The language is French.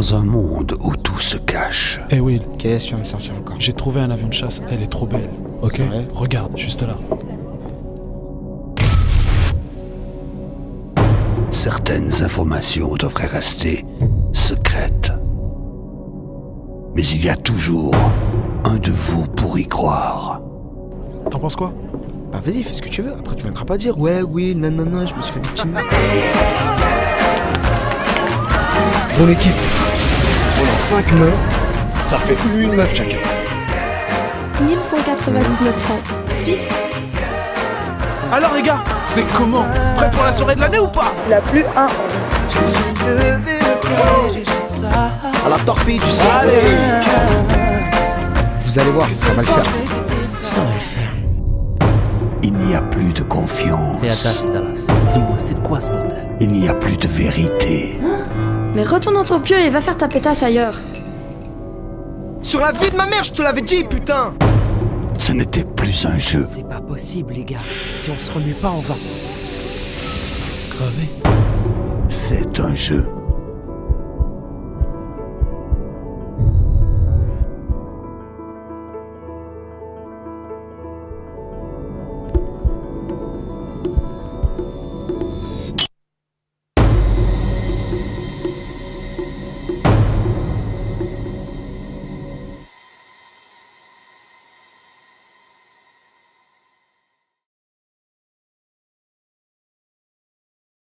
dans un monde où tout se cache. Eh Will, Qu'est-ce que tu vas me sortir encore? j'ai trouvé un avion de chasse, elle est trop belle. Ok? Ouais. Regarde, juste là. Certaines informations devraient rester secrètes. Mais il y a toujours un de vous pour y croire. T'en penses quoi? Bah vas-y, fais ce que tu veux. Après, tu viendras pas dire ouais, oui, nanana, je me suis fait victime. Bon, l'équipe, on a 5 meufs, ça fait une meuf chacun. 1199 francs suisse. Alors les gars, c'est comment? Prêt pour la soirée de l'année ou pas? La plus 1. À la torpille, tu sais. Vous allez voir, ça va le faire. Ça va le faire. Il n'y a plus de confiance. Dallas, dis-moi, c'est quoi ce bordel? Il n'y a plus de vérité. Mais retourne dans ton pieu et va faire ta pétasse ailleurs. Sur la vie de ma mère, je te l'avais dit, putain. Ce n'était plus un jeu. C'est pas possible, les gars. Si on se remue pas, on va crever. C'est un jeu.